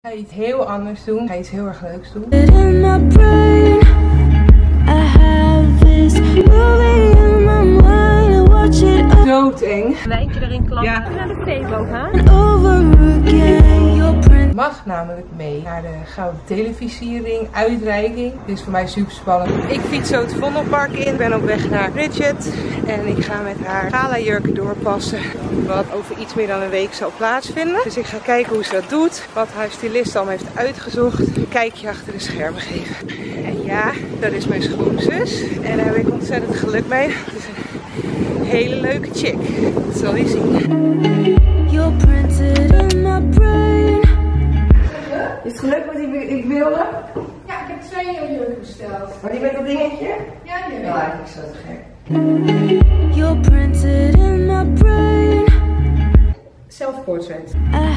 Ga je iets heel anders doen? Ga je iets heel erg leuks doen? Doodeng. Wijntje erin klappen. Ja. Naar de Febo gaan. Mag namelijk mee naar de Gouden Televisiering uitreiking. Dit is voor mij super spannend. Ik fiets zo het Vondelpark in. Ik ben op weg naar Bridget. En ik ga met haar gala-jurken doorpassen. Wat over iets meer dan een week zal plaatsvinden. Dus ik ga kijken hoe ze dat doet. Wat haar stylist al heeft uitgezocht. Een kijkje achter de schermen geven. En ja, dat is mijn schoonzus. En daar heb ik ontzettend geluk mee. Het is een hele leuke chick. Dat zal je zien. Is het gelukt wat ik wilde? Ja, ik heb 2 jurken besteld. Maar die met dat dingetje? Ja, die heb ik. Ja, ik zo te gek. Zelfportret.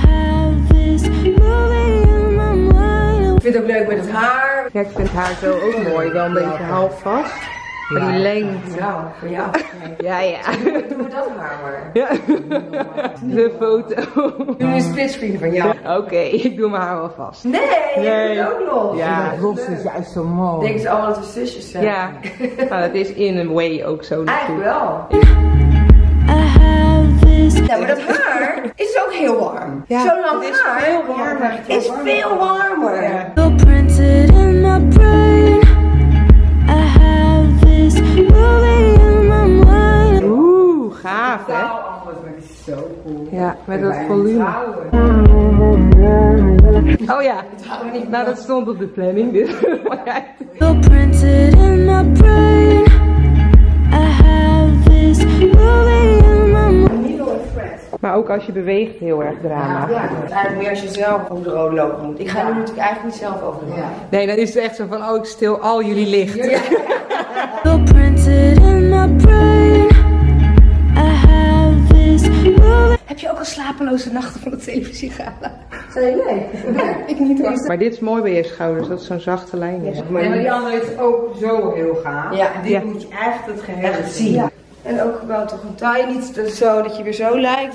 Ik vind het ook leuk met het haar. Ja, ik vind haar zo ook mooi. Wel een beetje half vast. Maar die lengte. Nou, voor jou. Ja, ja. Doen we dat haar maar. Ja. De foto. Doe een splitscreen van jou. Oké, ik doe mijn haar wel vast. Nee, je doet ook nog. Ja, roze is juist zo mooi. Denken ze allemaal dat we zusjes zijn? Ja, nou, dat is in een way ook zo. Eigenlijk wel. Ja, maar dat haar is ook heel warm. Ja, zo lang het is haar veel warmer. is veel warmer. Ja. Oeh, gaaf hè? Zo cool. Ja, met dat volume. Oh ja, nou dat stond op de planning dus. Maar ook als je beweegt heel erg drama. Ja, het is eigenlijk meer als je zelf over de rode loper moet. Ik ga nu natuurlijk eigenlijk niet zelf over de rode. Nee, dan is het echt zo van, oh ik stil al jullie licht. Ja. Heb je ook al slapeloze nachten van de televisiegala? Zei je nee? Ik niet hoor. Maar dit is mooi bij je schouders, dat het zo'n zachte lijn is. Maar die andere is ook zo heel gaaf. Ja, Dit moet je echt het geheel echt zien. Ja. En ook wel toch een taille, niet zo dat je weer zo lijkt.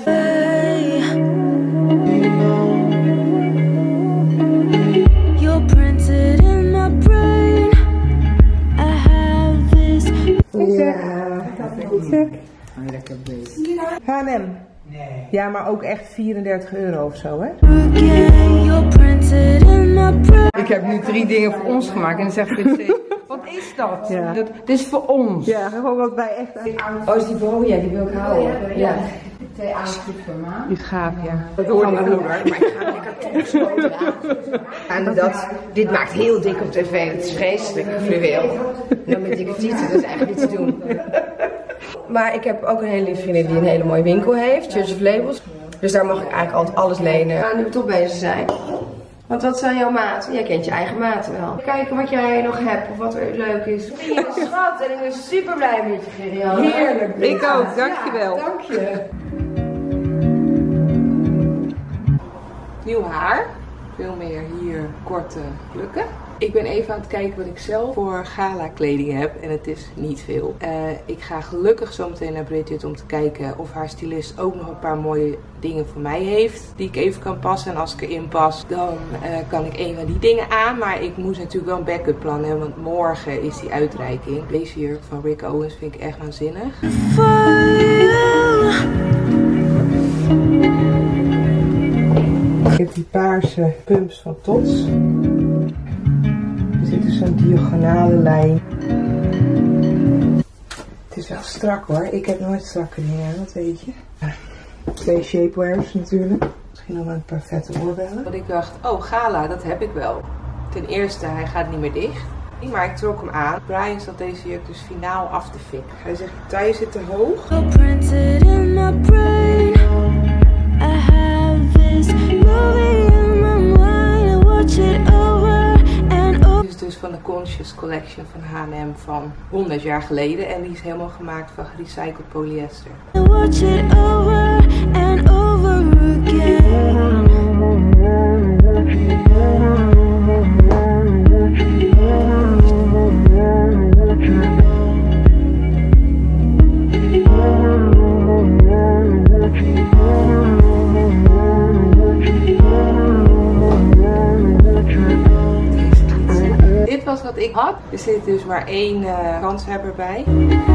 Lekker bezig. H&M. Nee. Ja, maar ook echt €34 of zo, hè? Ik heb nu 3 dingen voor ons gemaakt en dan zegt Vincent, wat is dat? Ja. Dit is voor ons. Ja, gewoon wat wij echt aan. Oh, is die boom? Ja, die wil ik houden. Ja. 2 aanstuk per maand. Die is gaaf, ja. Dat hoorde ik ook. Maar ik ga lekker terug. En dit maakt heel dik op tv. Het is vreselijk fluweel. Nou, met dikke tieten, dat is eigenlijk niet te doen. Maar ik heb ook een hele lieve vriendin die een hele mooie winkel heeft, Church of Labels. Dus daar mag ik eigenlijk altijd alles lenen. Ja, nu we toch bezig zijn. Want wat zijn jouw maten? Jij kent je eigen maten wel. Kijken wat jij nog hebt of wat er leuk is. Schat, en ik ben super blij met je, Gerianne. Heerlijk. Ik ook, dankjewel. Ja, dank je. Nieuw haar. Veel meer hier korte plukken. Ik ben even aan het kijken wat ik zelf voor gala kleding heb en het is niet veel. Ik ga gelukkig zo meteen naar Bridget om te kijken of haar stylist ook nog een paar mooie dingen voor mij heeft die ik even kan passen. En als ik erin pas, dan kan ik een van die dingen aan. Maar ik moest natuurlijk wel een backup plan hebben, want morgen is die uitreiking. Deze jurk van Rick Owens vind ik echt waanzinnig. Ik heb die paarse pumps van Tots. Er zit dus zo'n diagonale lijn. Het is wel strak hoor. Ik heb nooit strakke dingen, dat weet je. 2 shapewears natuurlijk. Misschien nog wel een paar vette oorbellen. Want ik dacht, oh gala, dat heb ik wel. Ten eerste, hij gaat niet meer dicht. Maar ik trok hem aan. Brian zat deze jurk dus finaal af te fikken. Hij zegt, de taille zit te hoog. Dit is dus van de Conscious Collection van H&M van 100 jaar geleden. En die is helemaal gemaakt van gerecycled polyester. was wat ik had. Er zit dus maar 1 kanshebber bij.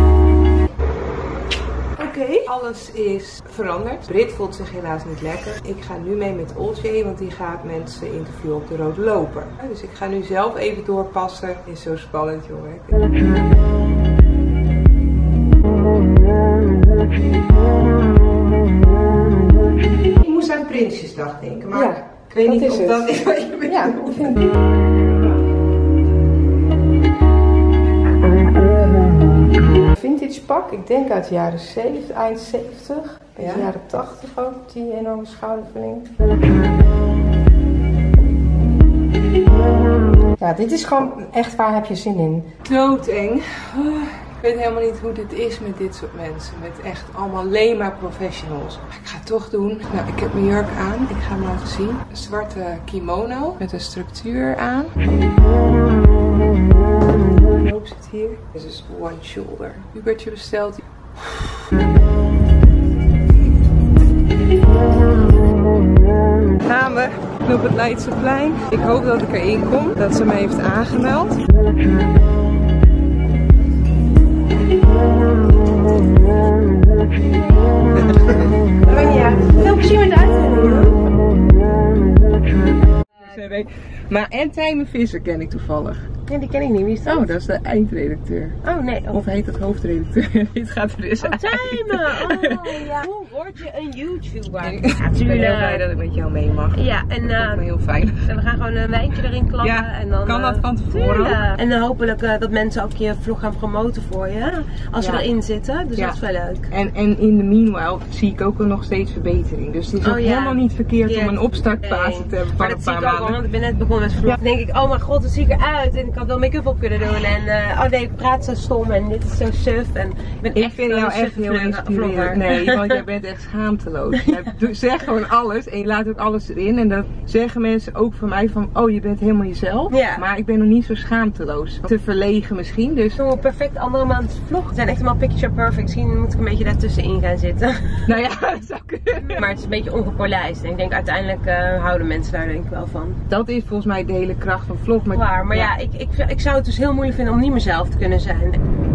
Oké, alles is veranderd. Brit voelt zich helaas niet lekker. Ik ga nu mee met Olje, want die gaat mensen interviewen op de Rode Loper. Dus ik ga nu zelf even doorpassen. Is zo spannend, jongen. Ik moest aan Prinsjesdag denken, maar ja, ik weet niet of dat is wat je bedoelt. Vintage pak, ik denk uit de jaren 70, eind 70, beetje jaren 80 ook, die enorme schouderverlenging. Ja, dit is gewoon echt, waar heb je zin in? Doodeng. Ik weet helemaal niet hoe dit is met dit soort mensen. Met echt allemaal alleen maar professionals. Ik ga het toch doen. Nou, ik heb mijn jurk aan. Ik ga hem laten zien. Een zwarte kimono met een structuur aan. De loop zit hier. Dit is one shoulder. Hubertje besteld. Gaan we op het Leidseplein. Ik hoop dat ik erin kom. Dat ze me heeft aangemeld. Veel plezier met de uitzending. Maar en Tijmen Visser ken ik toevallig. Nee, die ken ik niet. Wie is dat? Oh, dat is de eindredacteur. Oh, nee. Of heet het hoofdredacteur? Dit gaat er dus uit. Tijmen! Oh, ja. Hoe word je een YouTuber? Ik ben heel blij dat ik met jou mee mag. Ja, en dat me heel fijn. En we gaan gewoon een wijntje erin klappen. Ja, en dan, kan dat van tevoren? En dan hopelijk dat mensen ook je vlog gaan promoten voor je. Als ze erin zitten. Dus dat is wel leuk. En in de meanwhile zie ik ook nog steeds verbetering. Dus het is ook helemaal niet verkeerd om een opstartfase te hebben van een paar maanden. Want ik ben net begonnen met vlog. Dan denk ik, oh mijn god, dat zie ik eruit. En ik had wel make-up op kunnen doen. En oh nee, ik praat zo stom en dit is zo suf. En ik vind jou echt heel inspirerend. Nee, want jij bent echt schaamteloos. Je zegt gewoon alles en je laat ook alles erin. En dan zeggen mensen ook van mij van, oh je bent helemaal jezelf. Ja. Maar ik ben nog niet zo schaamteloos. Te verlegen misschien. Dus zo'n perfect andere maand vlog. Het zijn echt allemaal picture perfect. Misschien moet ik een beetje daartussenin gaan zitten. Nou ja, dat zou kunnen. Maar het is een beetje ongepolijst. En ik denk uiteindelijk houden mensen daar denk ik wel van. Dat is volgens mij de hele kracht van vlog. Maar ja, ik zou het dus heel moeilijk vinden om niet mezelf te kunnen zijn.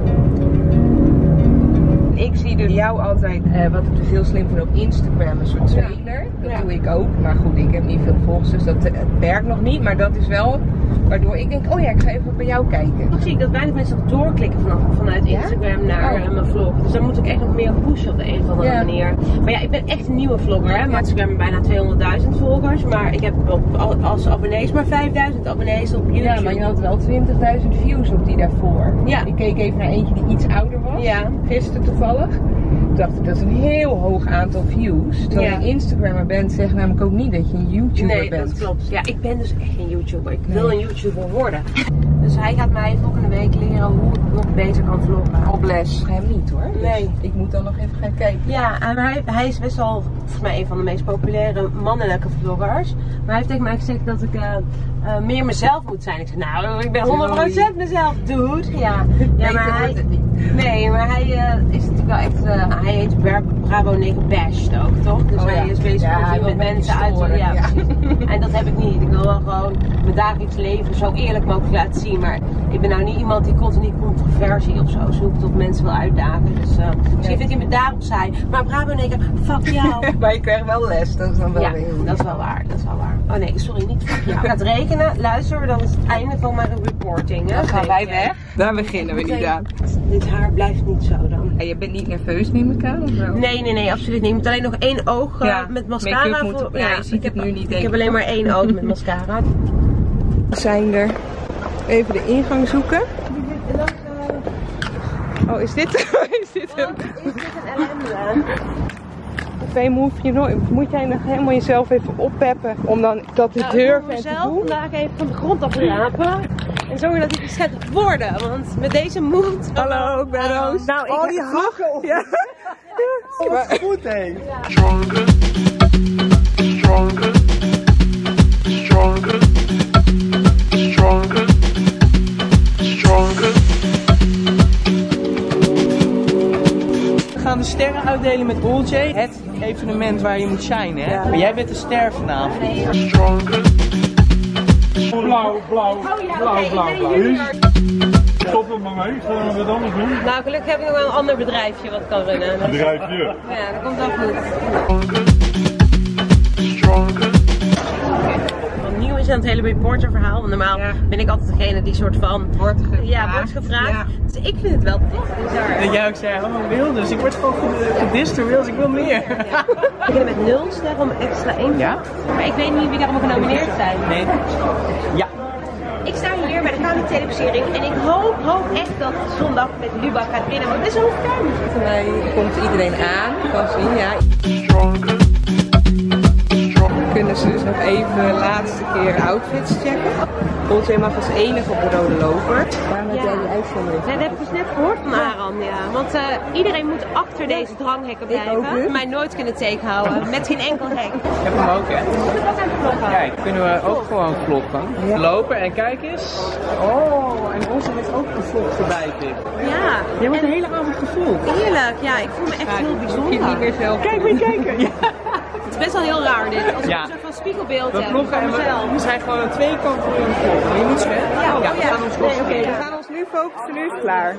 Ik zie dus jou altijd, wat ik dus heel slim vind op Instagram, een soort trailer. Dat doe ik ook. Maar goed, ik heb niet veel volgers, dus dat werkt nog niet. Maar dat is wel waardoor ik denk, oh ja, ik ga even bij jou kijken. Toch zie ik dat weinig mensen nog doorklikken vanuit Instagram naar mijn vlog. Dus dan moet ik echt nog meer pushen op de een of andere manier. Maar ja, ik ben echt een nieuwe vlogger. Hè. Op Instagram bijna 200.000 volgers. Maar ik heb als abonnees maar 5.000 abonnees op YouTube. Ja, maar je had wel 20.000 views op die daarvoor. Ja. Ik keek even naar eentje die iets ouder was. Ja. Gisteren toevallig. Toen dacht ik, dat is een heel hoog aantal views. Terwijl je Instagrammer bent, zegt namelijk ook niet dat je een YouTuber bent. Nee, dat klopt. Ja, ik ben dus echt geen YouTuber. Ik wil een YouTuber worden. Dus hij gaat mij volgende week leren hoe ik nog beter kan vloggen. Op les. Hem niet hoor. Nee. Dus ik moet dan nog even gaan kijken. Ja, en hij is best wel volgens mij een van de meest populaire mannelijke vloggers. Maar hij heeft tegen mij gezegd dat ik meer mezelf moet zijn. Ik zei, nou, ik ben 100% mezelf, dude. Ja, maar hij... Nee, maar hij is natuurlijk wel echt... hij heet Bravo 9 Bashed ook, toch? Dus hij is bezig met mensen uit... Ja, precies. En dat heb ik niet. Ik wil wel gewoon mijn dagelijks leven zo eerlijk mogelijk laten zien. Maar ik ben nou niet iemand die continu controversie of zo zoekt of mensen wil uitdagen. Dus misschien vindt hij me daarop saai. Maar Bravo 9, fuck jou. Maar je krijgt wel les, dat is dan wel heel goed. Dat is wel waar, dat is wel waar. Oh nee, sorry, niet fuck jou. Ik ga het rekenen, luister, dan is het einde van mijn reporting. Hè? Dan gaan wij weg. Daar beginnen we niet aan. Dit haar blijft niet zo dan. En je bent niet nerveus, neem ik aan, of wel? Nee, absoluut niet. Ik moet alleen nog één oog met mascara. Je ziet het nu niet. Ik heb alleen maar één oog met mascara. We zijn er. Even de ingang zoeken. Oh, is dit hem? Is dit een ellende? Moet jij nog helemaal jezelf even oppeppen om dan dat de deur te doen? Ik moet mezelf vandaag even van de grond afrapen en zorgen dat ik gezet worden, want met deze moed... Hallo, ik ben Roos. Nou, ik die hakken op. Ja. Wat goed hé. Stronger, stronger, stronger, stronger, stronger. We gaan de sterren uitdelen met Olje. Het evenement waar je moet shinen, hè? Ja. Maar jij bent de ster vanavond. Stronger. blauw. Stop er maar mee, zullen we wat anders doen? Nou, gelukkig heb ik nog wel een ander bedrijfje wat kan runnen. Dus... Bedrijfje. Ja, dat komt wel goed. Wat nieuw is aan het hele reporter verhaal. Want normaal ben ik altijd degene die soort van wordt gevraagd. Ja. Dus ik vind het wel tof. Dat jij ook zei, oh Wilders, ik word gewoon gedist door Wilders, ik wil meer. Ja. Ik begin met 0 sterren om extra 1. Ja? Maar ik weet niet wie daarom genomineerd zijn. Nee. Ja. Ik sta hier bij de KD-televisiering en ik hoop echt dat zondag met Lubach gaat winnen, want het is onvertuigend. Voor mij komt iedereen aan, kan zien, ja. Kunnen ze dus nog even de laatste keer outfits checken. Olcay mag als enige op de rode loper. Waarom heb jij die uitzondering? Nee, dat heb ik dus net gehoord van Aran, ja. Want iedereen moet achter deze dranghekken blijven. Mij nooit kunnen tegenhouden, met geen enkel hek. Ik heb hem ook, hè. Wat zijn vloggen? Kijk, kunnen we ook gewoon vloggen. Ja. Lopen en kijk eens. Oh, en onze heeft ook gevlogd erbij, dit. Ja. Je wordt de hele avond gevoeld. Heerlijk, ja. Ik voel me echt heel bijzonder. Ik niet meer zelf. Kijk, moet je kijken. Ja. Het is best wel heel raar dit, als ik een soort van spiegelbeeld heb van mezelf. We zijn gewoon aan twee kanten van de vlog. Je moet scherp. Ja, we gaan ons we gaan ons nu focussen, nu is het klaar.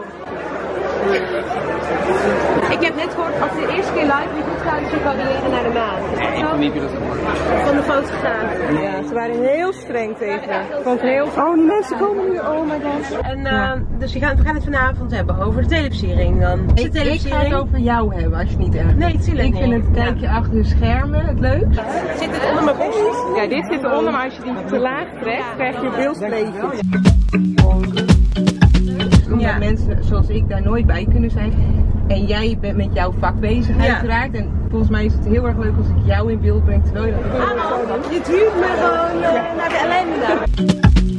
Ik heb net gehoord, als de eerste keer live niet goed gaat, dus je kan leren naar de maan. Nee, ik heb niet dat gehoord. Van de fotograaf. Ja, ze waren heel streng tegen haar. Ik vond het heel... Oh, die mensen komen nu, oh my god. En dus we gaan het vanavond hebben over de televisiering dan. Ik ga het over jou hebben, als je niet erg. Nee, tuurlijk niet. Ik vind het kijkje achter de schermen het leuk. Zit het onder mijn borst? Ja, dit zit eronder, maar als je die te laag trekt, krijg je beeldspleetjes. Omdat mensen zoals ik daar nooit bij kunnen zijn. En jij bent met jouw vak bezig uiteraard. En volgens mij is het heel erg leuk als ik jou in beeld breng terwijl je dat doet. Je duwt me gewoon naar de ellende.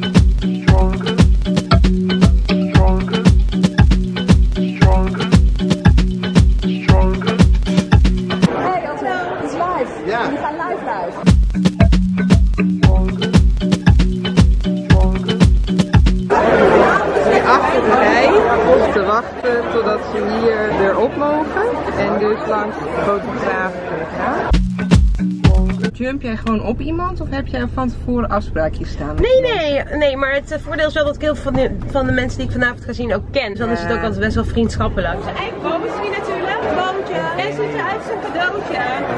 Achter de rij te wachten totdat ze hier erop mogen en dus langs de fotografen kunnen gaan. Jump jij gewoon op iemand of heb jij van tevoren afspraakjes staan? Nee, maar het voordeel is wel dat ik heel veel van de mensen die ik vanavond ga zien ook ken. Dus dan is het ook altijd best wel vriendschappelijk. Zijn eigen boom is hier natuurlijk, boontje. En ziet eruit als een cadeautje.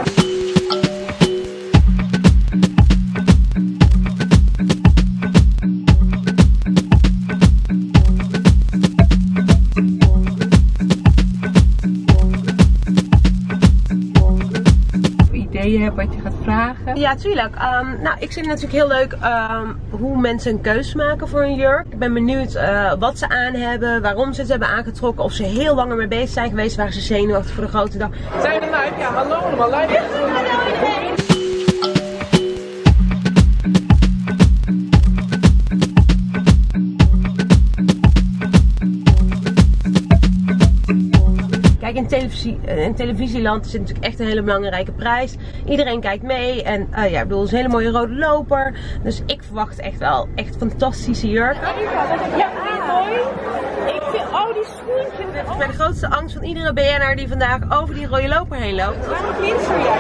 Je hebt wat je gaat vragen? Ja, tuurlijk. Nou, ik vind het natuurlijk heel leuk hoe mensen een keus maken voor een jurk. Ik ben benieuwd wat ze aan hebben, waarom ze het hebben aangetrokken, of ze heel lang ermee bezig zijn geweest, waren ze zenuwachtig voor de grote dag. Zijn we er live? Ja, hallo allemaal live. Hallo iedereen! Kijk, in televisieland is het natuurlijk echt een hele belangrijke prijs. Iedereen kijkt mee en ja, ik bedoel, het is een hele mooie rode loper. Dus ik verwacht echt wel echt fantastische jurk. Ja, mooi. Ik vind, oh, die schoentjes. Dit is mijn grootste angst van iedere BN'er die vandaag over die rode loper heen loopt. Waarom klinkt voor jou?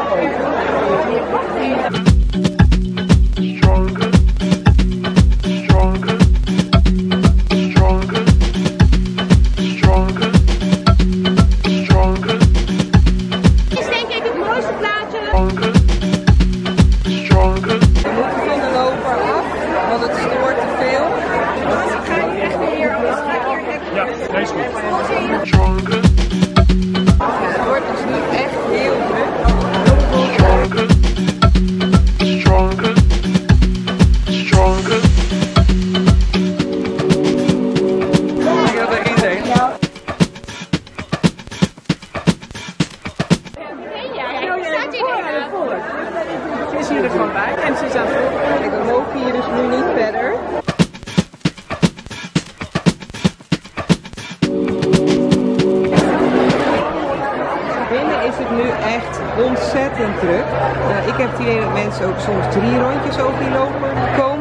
Ze is hier er gewoon bij en ze is aan het volgen. We mogen hier dus nu niet verder. Binnen is het nu echt ontzettend druk. Ik heb het idee dat mensen ook soms 3 rondjes over die lopen komen.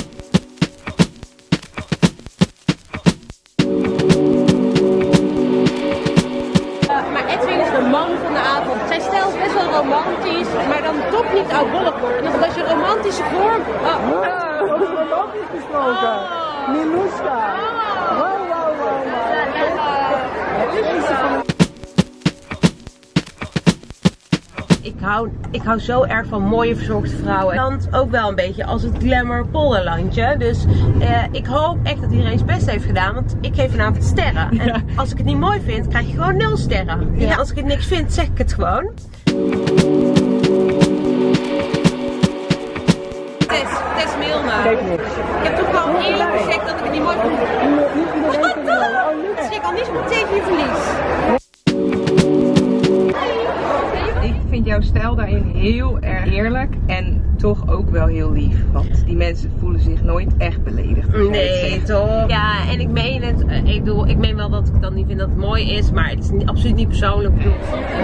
Maar Edwin is de man van de avond. Zijn stijl is best wel romantisch, maar dan toch niet oudbollig worden. Want als je romantische vorm... gesproken. Miluska. Wow. Ik hou zo erg van mooie verzorgde vrouwen. Het ook wel een beetje als het glamour polderlandje. Dus ik hoop echt dat iedereen zijn best heeft gedaan. Want ik geef vanavond sterren. En als ik het niet mooi vind, krijg je gewoon 0 sterren. Ja, als ik het niks vind, zeg ik het gewoon. Tess Milner. Ik heb toch gewoon eerlijk gezegd dat ik het niet mooi vind. Ik al niet zo tegen je verlies. Ik vind jouw stijl daarin heel erg eerlijk en toch ook wel heel lief. Want die mensen voelen zich nooit echt beledigd. Nee, toch? Ja, en ik meen het. Ik meen wel dat ik dan niet vind dat het mooi is, maar het is absoluut niet persoonlijk bedoeld.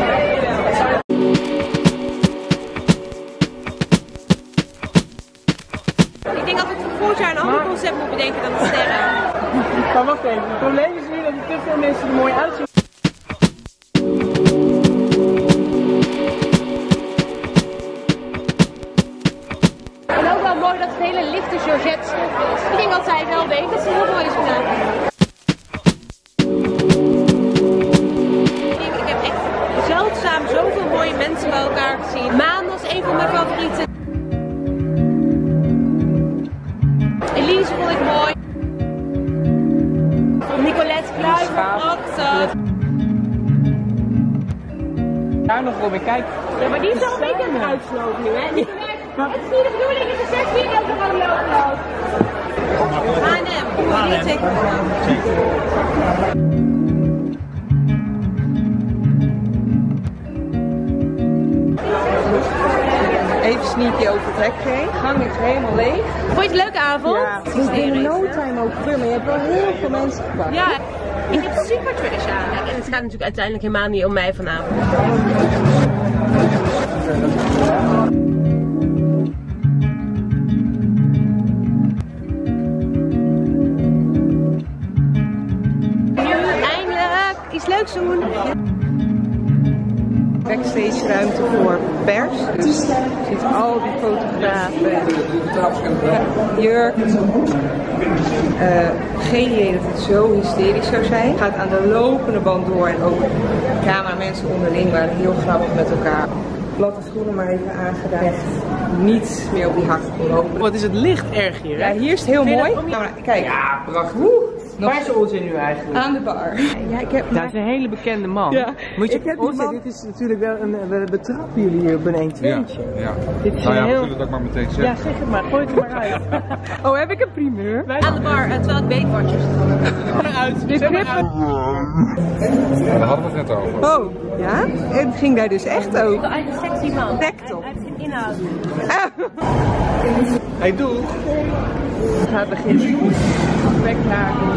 Ik denk dat ik voor volgend jaar een ander concept moet bedenken dan de sterren. Maar wacht even, het probleem is nu dat er te veel mensen er mooi uitzien. Mooi dat het hele lichte Georgette stof is. Ik denk dat zij wel weet dat ze heel mooi is gedaan. Ik heb echt zeldzaam zoveel mooie mensen bij elkaar gezien. Maan was een van mijn favorieten. Elise vond ik mooi. Nicolette Kluivert. Daar nog Robin, kijk. Ja, maar die is al een beetje aan het uitslopen nu, hè? Het is niet de bedoeling, het is 6 video's dat er lopen loopt. H&M. Even sneaky over het hek heen. De gang is helemaal leeg. Vond je het een leuke avond? Ja, het is in no time ook veel, maar je hebt wel heel veel mensen gepakt. Ja, ik heb super trash aan. En het gaat natuurlijk uiteindelijk helemaal niet om mij vanavond. Iets leuks doen. Backstage ruimte voor pers. Dus er zitten al die fotografen. Jurk. Geen idee dat het zo hysterisch zou zijn. Het gaat aan de lopende band door en ook cameramensen onderling waren heel grappig met elkaar. Platte schoenen maar even aangedaan. Echt niets meer op die hak kon lopen. Wat is het licht erg hier, hè? Ja, hier is het heel mooi. Nou, kijk. Ja, prachtig. Waar is Olsje nu eigenlijk? Aan de bar. Ja, ik heb... Dat is een hele bekende man. Ja. Moet je, Olsje, dit is natuurlijk wel een... We betrappen jullie hier op een 1-2'tje. Ja. Dit is Nou ja, heel... we zullen het ook maar meteen zeggen. Ja, zeg het maar. Gooi het er maar uit. Oh, heb ik een primeur? Aan de bar, terwijl ik weet wat je Uit. Dit Daar hadden we het net over. Oh, ja? En het ging daar dus echt over. uit een sexy man. Dektok. Uit zijn inhoud. Hij doet. We gaan beginnen. Spektakel.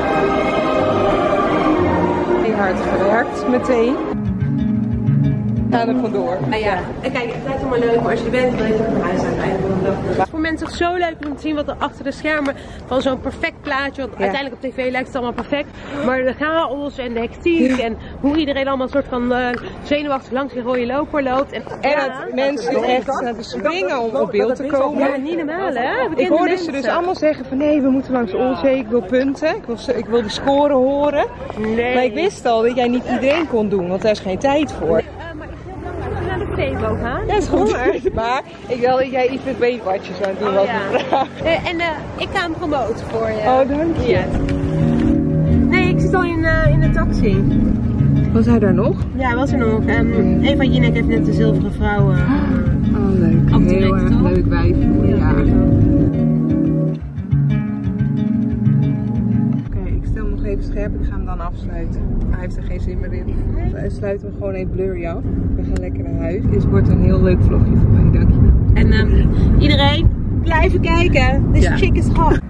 Heel hard gewerkt meteen. Ga er vandoor. Nou ja, en kijk, het lijkt allemaal leuk, maar als je er bent, dan is het naar huis aan het einde van de dag. Het is voor mensen toch zo leuk om te zien wat er achter de schermen van zo'n perfect plaatje, want uiteindelijk op tv lijkt het allemaal perfect, maar de chaos en de hectiek en hoe iedereen allemaal een soort van zenuwachtig langs die rode loper loopt. En dat mensen echt aan het springen om op beeld te komen. Ja, niet normaal hè? Ik hoorde ze dus allemaal zeggen van nee, we moeten langs Olsje, ik wil punten, ik wil de score horen. Nee. Maar ik wist al dat jij niet iedereen kon doen, want daar is geen tijd voor. Naar de Febo gaan. Ja, is goed. Maar ik wil dat jij even weet wat je zou doen. Wat en ik ga hem promoten voor je. Oh, dank je. Ja. Nee, ik zit al in de taxi. Was hij daar nog? Ja, was er nog. Eva Jinek heeft net de zilveren vrouw. Oh, leuk. Heel erg toch? leuk wijf. Ja. Oké, ik stel hem nog even scherp. Ik ga hem dan afsluiten. Hij heeft er geen zin meer in. We sluiten hem gewoon even blurry af. We gaan lekker naar huis. Dit wordt een heel leuk vlogje voor mij. Dankjewel. En iedereen, blijven kijken. This chick is hot.